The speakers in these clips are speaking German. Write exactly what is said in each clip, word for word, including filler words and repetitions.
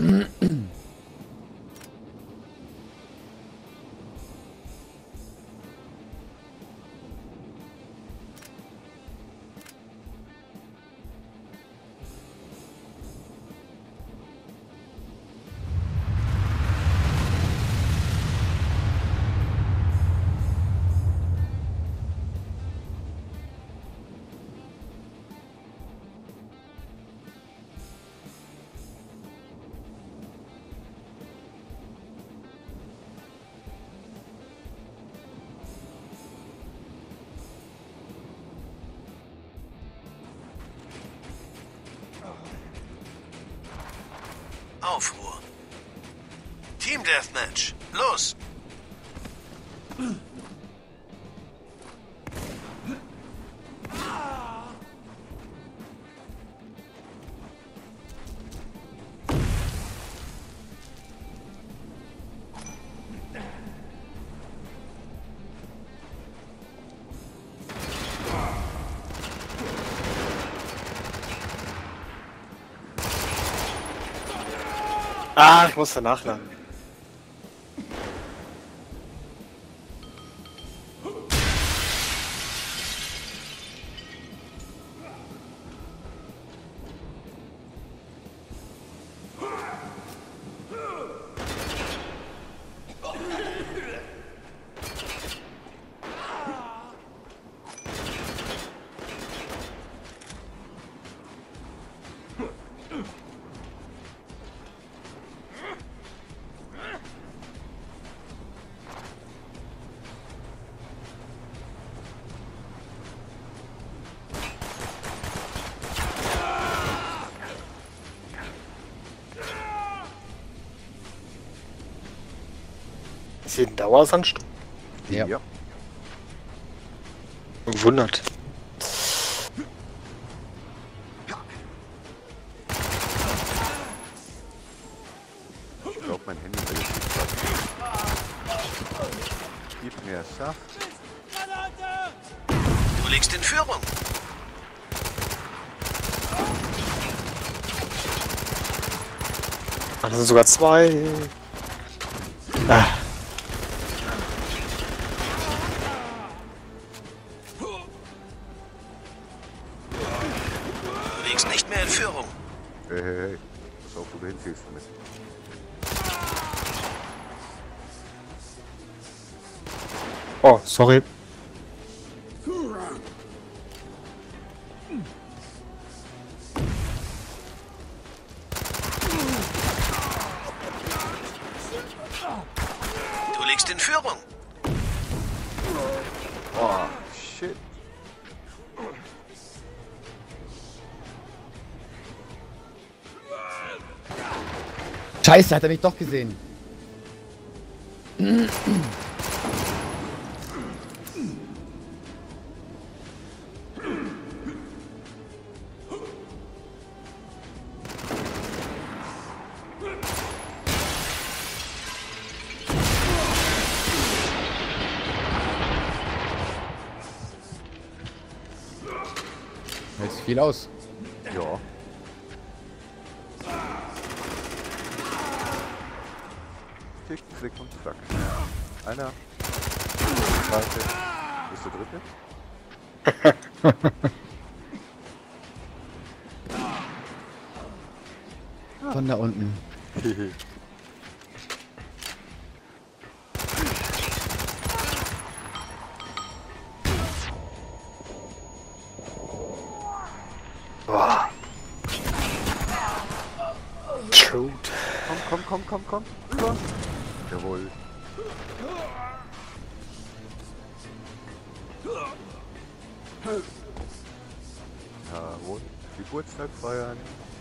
Aufruhr. Team Deathmatch. Los! Ah, ich muss danach lang. Ist hier ein Dauersandstrom? Ja. Ja. Gewundert. Ich glaube, mein Handy will jetzt nicht passen. Gib mir Saft. Du liegst in Führung. Ah, das sind sogar zwei. Ah. Du liegst nicht mehr in Führung. Hey, hey, hey. Pass auf, wo du hinziehst damit. Oh, sorry. Du liegst in Führung. Oh, shit. Scheiße, hat er mich doch gesehen. Hält sich viel aus. Ja. Tick, flick und zack. Einer. Zweite. Bist du dritte? Von da unten. Boah. Shoot. Komm, komm, komm, komm, komm. Rüber. Jawohl. Jawohl. Geburtstag feiern.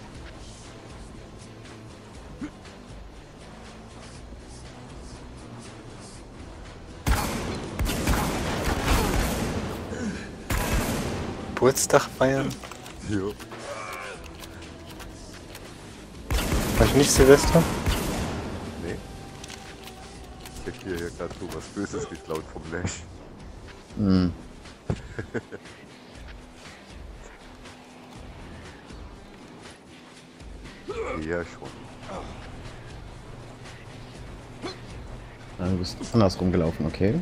Geburtstag feiern? Jo. War ich nicht Silvester? Nee. Ich hab hier, hier gerade so was Böses geklaut vom Lash. Hm. Ja, schon. Ah, du bist andersrum gelaufen, okay.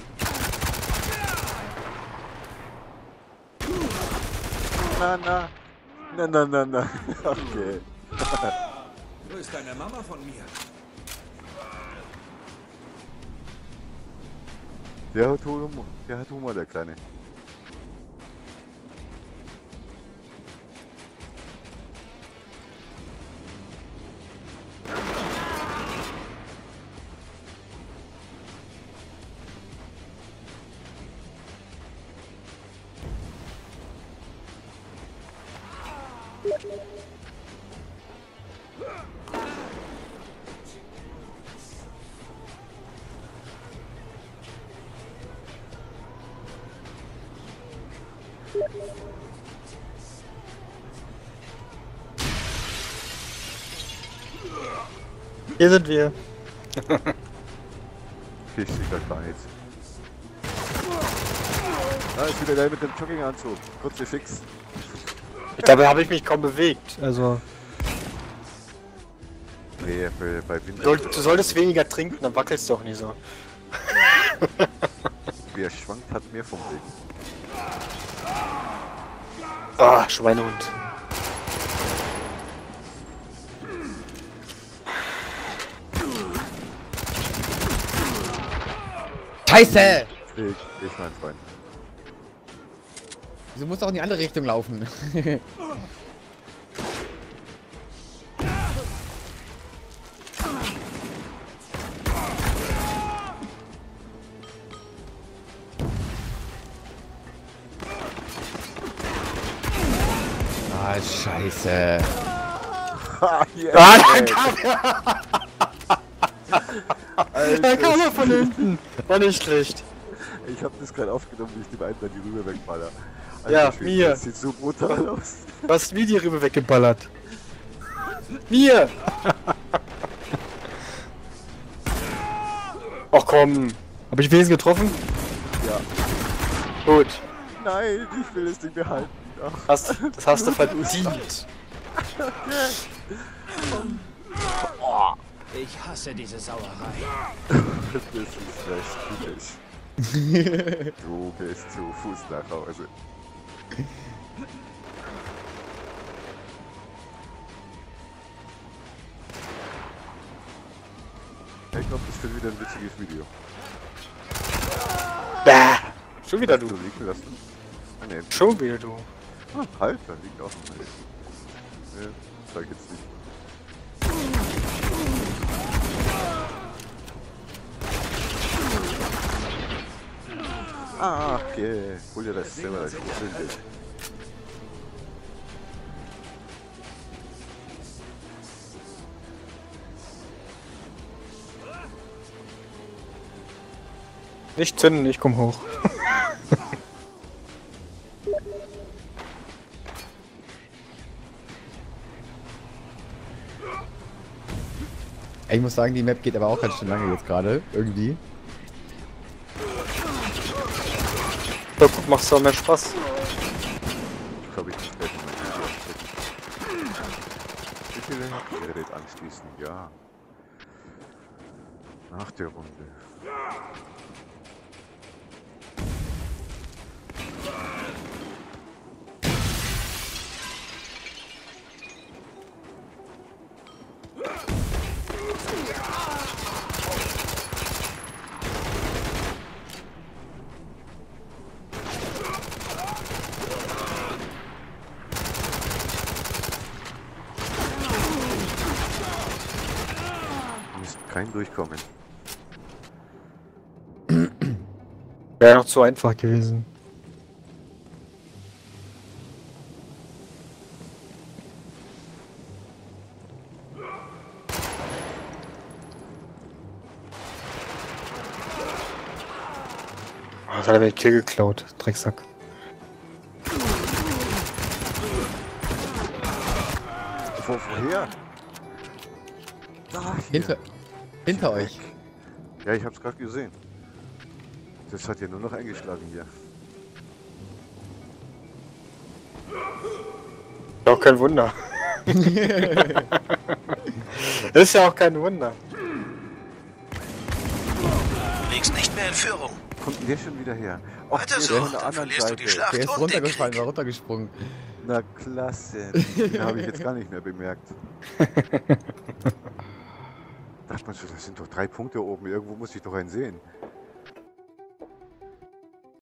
Na, na. Na, na, na, na. Okay. Wo ist deine Mama von mir? Der hat Humor, der hat Humor, der Kleine. Hier sind wir. Ich sehe grad gar nichts. Da ist wieder der mit dem Jogginganzug. Kurze Fix. Dabei habe ich mich kaum bewegt. Also, Nee, bei, bei Winter. soll, du solltest weniger trinken, dann wackelst du auch nicht so. Wer schwankt, hat mehr vom Weg. Ah, Schweinehund. Scheiße! Ich, ich mein Freund. Du musst auch in die andere Richtung laufen. Ah, scheiße. Ha, yes, Ah, da ey. kam er! Da Alter, kam er von hinten! War nicht schlecht. ich hab das gerade aufgenommen, wie ich dem einen dann die Rübe wegballer. Ja, Schwede, mir. Das sieht so brutal aus. Du hast mir die Rübe weggeballert. Mir! Ach komm. Hab ich wenigstens getroffen? Ja. Gut. Nein, ich will das Ding behalten. Ach, Hast, das hast du verdient. Ich hasse diese Sauerei. das ist recht typisch. Du gehst zu Fuß nach Hause. Ich glaube, das wird wieder ein witziges Video. Bäh. Schon wieder Du du. liegen lassen. Ah, nee. Schon wieder du. Ah, halt, da liegt auch noch mal. Ne, zeig jetzt nicht. Ah, okay. Hol dir das selber, das ist gut. Nicht zünden, ich komm hoch. Ich muss sagen, die Map geht aber auch ganz schön lange jetzt gerade. Irgendwie. Ja, guck, macht's doch mehr Spaß. Ich glaube, ich muss gleich mal mein Video abchecken. Wie viele Gerät anschließen? Ja. Nach der Runde. Kein Durchkommen. Wäre noch zu einfach gewesen. Das hat er mir den Kill geklaut, Drecksack. Wo, woher? Da, hier. Hinter, hinter euch. Ja, ich hab's gerade gesehen. Das hat ja nur noch eingeschlagen hier. Ja, auch kein Wunder. Das ist ja auch kein Wunder. liegst nicht mehr in Führung. Kommt denn der schon wieder her? Och, Weiter der so, ist von der dann anderen verlierst du die Seite. Schlacht Der ist und den runtergefallen, Krieg. war runtergesprungen. Na klasse. Den habe ich jetzt gar nicht mehr bemerkt. Dachte man schon, das sind doch drei Punkte oben. Irgendwo muss ich doch einen sehen.